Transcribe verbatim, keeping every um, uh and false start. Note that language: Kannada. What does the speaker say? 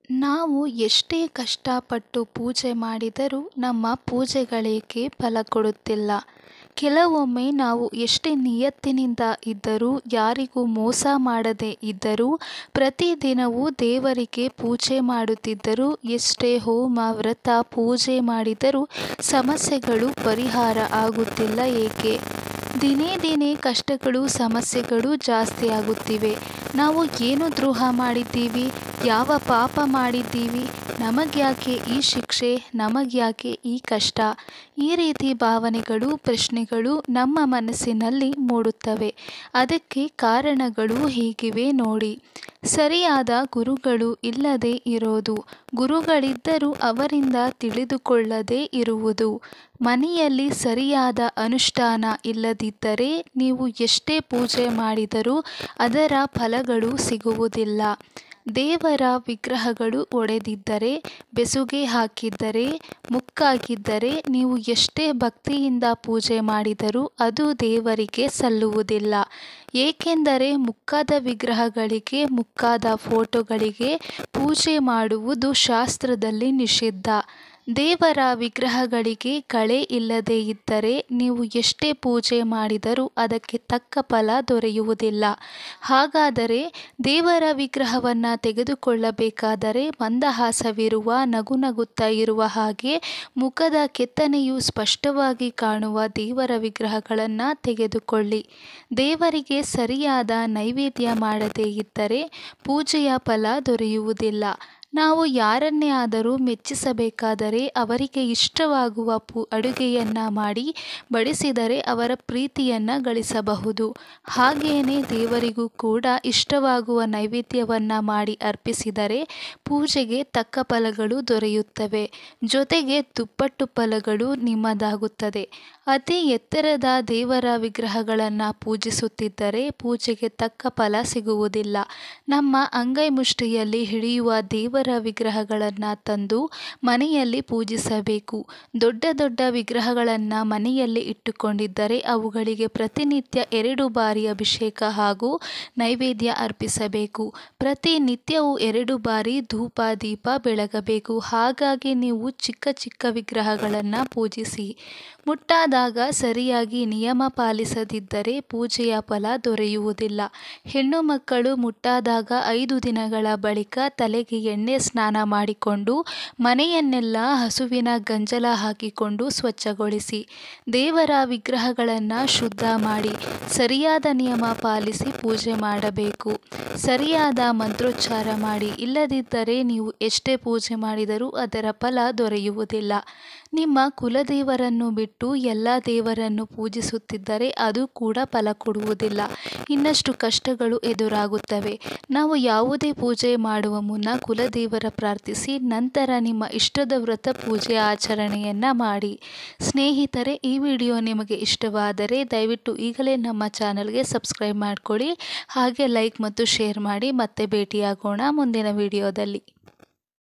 ನಾವು ಎಷ್ಟೇ ಕಷ್ಟಪಟ್ಟು ಪೂಜೆ ಮಾಡಿದರೂ ನಮ್ಮ ಪೂಜೆಗಳಿಗೆ ಫಲ ಕೊಡುತ್ತಿಲ್ಲ. ಕೆಲವೊಮ್ಮೆ ನಾವು ಎಷ್ಟೇ ನಿಯತ್ತಿನಿಂದ ಇದ್ದರೂ, ಯಾರಿಗೂ ಮೋಸ ಮಾಡದೇ ಇದ್ದರೂ, ಪ್ರತಿದಿನವೂ ದೇವರಿಗೆ ಪೂಜೆ ಮಾಡುತ್ತಿದ್ದರೂ, ಎಷ್ಟೇ ಹೋಮ ವ್ರತ ಪೂಜೆ ಮಾಡಿದರೂ ಸಮಸ್ಯೆಗಳು ಪರಿಹಾರ ಆಗುತ್ತಿಲ್ಲ ಏಕೆ? ದಿನೇ ದಿನೇ ಕಷ್ಟಗಳು ಸಮಸ್ಯೆಗಳು ಜಾಸ್ತಿ ಆಗುತ್ತಿವೆ. ನಾವು ಏನು ದ್ರೋಹ ಮಾಡಿದ್ದೀವಿ? ಯಾವ ಪಾಪ ಮಾಡಿದ್ದೀವಿ? ನಮಗ್ಯಾಕೆ ಈ ಶಿಕ್ಷೆ? ನಮಗ್ಯಾಕೆ ಈ ಕಷ್ಟ? ಈ ರೀತಿ ಭಾವನೆಗಳು, ಪ್ರಶ್ನೆಗಳು ನಮ್ಮ ಮನಸ್ಸಿನಲ್ಲಿ ಮೂಡುತ್ತವೆ. ಅದಕ್ಕೆ ಕಾರಣಗಳು ಹೀಗಿವೆ ನೋಡಿ. ಸರಿಯಾದ ಗುರುಗಳು ಇಲ್ಲದೆ ಇರೋದು, ಗುರುಗಳಿದ್ದರೂ ಅವರಿಂದ ತಿಳಿದುಕೊಳ್ಳದೇ ಇರುವುದು, ಮನೆಯಲ್ಲಿ ಸರಿಯಾದ ಅನುಷ್ಠಾನ ಇಲ್ಲದಿದ್ದರೆ ನೀವು ಎಷ್ಟೇ ಪೂಜೆ ಮಾಡಿದರೂ ಅದರ ಫಲಗಳು ಸಿಗುವುದಿಲ್ಲ. ದೇವರ ವಿಗ್ರಹಗಳು ಒಡೆದಿದ್ದರೆ, ಬೆಸುಗೆ ಹಾಕಿದ್ದರೆ, ಮುಕ್ಕಾಗಿದ್ದರೆ ನೀವು ಎಷ್ಟೇ ಭಕ್ತಿಯಿಂದ ಪೂಜೆ ಮಾಡಿದರೂ ಅದು ದೇವರಿಗೆ ಸಲ್ಲುವುದಿಲ್ಲ. ಏಕೆಂದರೆ ಮುಕ್ಕಾದ ವಿಗ್ರಹಗಳಿಗೆ, ಮುಕ್ಕಾದ ಫೋಟೋಗಳಿಗೆ ಪೂಜೆ ಮಾಡುವುದು ಶಾಸ್ತ್ರದಲ್ಲಿ ನಿಷಿದ್ಧ. ದೇವರ ವಿಗ್ರಹಗಳಿಗೆ ಕಳೆ ಇಲ್ಲದೇ ಇದ್ದರೆ ನೀವು ಎಷ್ಟೇ ಪೂಜೆ ಮಾಡಿದರೂ ಅದಕ್ಕೆ ತಕ್ಕ ಫಲ ದೊರೆಯುವುದಿಲ್ಲ. ಹಾಗಾದರೆ ದೇವರ ವಿಗ್ರಹವನ್ನು ತೆಗೆದುಕೊಳ್ಳಬೇಕಾದರೆ ಮಂದಹಾಸವಿರುವ, ನಗು ನಗುತ್ತಾ ಇರುವ ಹಾಗೆ ಮುಖದ ಕೆತ್ತನೆಯು ಸ್ಪಷ್ಟವಾಗಿ ಕಾಣುವ ದೇವರ ವಿಗ್ರಹಗಳನ್ನು ತೆಗೆದುಕೊಳ್ಳಿ. ದೇವರಿಗೆ ಸರಿಯಾದ ನೈವೇದ್ಯ ಮಾಡದೇ ಇದ್ದರೆ ಪೂಜೆಯ ಫಲ ದೊರೆಯುವುದಿಲ್ಲ. ನಾವು ಯಾರನ್ನೇ ಆದರೂ ಮೆಚ್ಚಿಸಬೇಕಾದರೆ ಅವರಿಗೆ ಇಷ್ಟವಾಗುವ ಪು ಅಡುಗೆಯನ್ನು ಮಾಡಿ ಬಡಿಸಿದರೆ ಅವರ ಪ್ರೀತಿಯನ್ನು ಗಳಿಸಬಹುದು. ಹಾಗೆಯೇ ದೇವರಿಗೂ ಕೂಡ ಇಷ್ಟವಾಗುವ ನೈವೇದ್ಯವನ್ನು ಮಾಡಿ ಅರ್ಪಿಸಿದರೆ ಪೂಜೆಗೆ ತಕ್ಕ ಫಲಗಳು ದೊರೆಯುತ್ತವೆ. ಜೊತೆಗೆ ದುಪ್ಪಟ್ಟು ಫಲಗಳು ನಿಮ್ಮದಾಗುತ್ತದೆ. ಅತಿ ಎತ್ತರದ ದೇವರ ವಿಗ್ರಹಗಳನ್ನು ಪೂಜಿಸುತ್ತಿದ್ದರೆ ಪೂಜೆಗೆ ತಕ್ಕ ಫಲ ಸಿಗುವುದಿಲ್ಲ. ನಮ್ಮ ಅಂಗೈ ಮುಷ್ಟಿಯಲ್ಲಿ ಹಿಡಿಯುವ ದೇವರ ವಿಗ್ರಹಗಳನ್ನು ತಂದು ಮನೆಯಲ್ಲಿ ಪೂಜಿಸಬೇಕು. ದೊಡ್ಡ ದೊಡ್ಡ ವಿಗ್ರಹಗಳನ್ನು ಮನೆಯಲ್ಲಿ ಇಟ್ಟುಕೊಂಡಿದ್ದರೆ ಅವುಗಳಿಗೆ ಪ್ರತಿನಿತ್ಯ ಎರಡು ಬಾರಿ ಅಭಿಷೇಕ ಹಾಗೂ ನೈವೇದ್ಯ ಅರ್ಪಿಸಬೇಕು. ಪ್ರತಿನಿತ್ಯವೂ ಎರಡು ಬಾರಿ ಧೂಪ ದೀಪ ಬೆಳಗಬೇಕು. ಹಾಗಾಗಿ ನೀವು ಚಿಕ್ಕ ಚಿಕ್ಕ ವಿಗ್ರಹಗಳನ್ನು ಪೂಜಿಸಿ. ಮುಟ್ಟಾದಾಗ ಸರಿಯಾಗಿ ನಿಯಮ ಪಾಲಿಸದಿದ್ದರೆ ಪೂಜೆಯ ಫಲ ದೊರೆಯುವುದಿಲ್ಲ. ಹೆಣ್ಣು ಮಕ್ಕಳು ಮುಟ್ಟಾದಾಗ ಐದು ದಿನಗಳ ಬಳಿಕ ತಲೆಗೆ ಎಣ್ಣೆ ಸ್ನಾನ ಮಾಡಿಕೊಂಡು ಮನೆಯನ್ನೆಲ್ಲ ಹಸುವಿನ ಗಂಜಲ ಹಾಕಿಕೊಂಡು ಸ್ವಚ್ಛಗೊಳಿಸಿ. ದೇವರ ವಿಗ್ರಹಗಳನ್ನು ಶುದ್ಧ ಮಾಡಿ ಸರಿಯಾದ ನಿಯಮ ಪಾಲಿಸಿ ಪೂಜೆ ಮಾಡಬೇಕು. ಸರಿಯಾದ ಮಂತ್ರೋಚ್ಚಾರ ಮಾಡಿ. ಇಲ್ಲದಿದ್ದರೆ ನೀವು ಎಷ್ಟೇ ಪೂಜೆ ಮಾಡಿದರೂ ಅದರ ಫಲ ದೊರೆಯುವುದಿಲ್ಲ. ನಿಮ್ಮ ಕುಲದೇವರನ್ನು ಬಿಟ್ಟು ಎಲ್ಲ ದೇವರನ್ನು ಪೂಜಿಸುತ್ತಿದ್ದರೆ ಅದು ಕೂಡ ಫಲ ಕೊಡುವುದಿಲ್ಲ. ಇನ್ನಷ್ಟು ಕಷ್ಟಗಳು ಎದುರಾಗುತ್ತವೆ. ನಾವು ಯಾವುದೇ ಪೂಜೆ ಮಾಡುವ ಮುನ್ನ ಕುಲದೇವರ ಪ್ರಾರ್ಥಿಸಿ ನಂತರ ನಿಮ್ಮ ಇಷ್ಟದ ವ್ರತ ಪೂಜೆ ಆಚರಣೆಯನ್ನು ಮಾಡಿ. ಸ್ನೇಹಿತರೆ, ಈ ವಿಡಿಯೋ ನಿಮಗೆ ಇಷ್ಟವಾದರೆ ದಯವಿಟ್ಟು ಈಗಲೇ ನಮ್ಮ ಚಾನಲ್ಗೆ ಸಬ್ಸ್ಕ್ರೈಬ್ ಮಾಡಿಕೊಳ್ಳಿ. ಹಾಗೆ ಲೈಕ್ ಮತ್ತು ಶೇರ್ ಮಾಡಿ. ಮತ್ತೆ ಭೇಟಿಯಾಗೋಣ ಮುಂದಿನ ವಿಡಿಯೋದಲ್ಲಿ.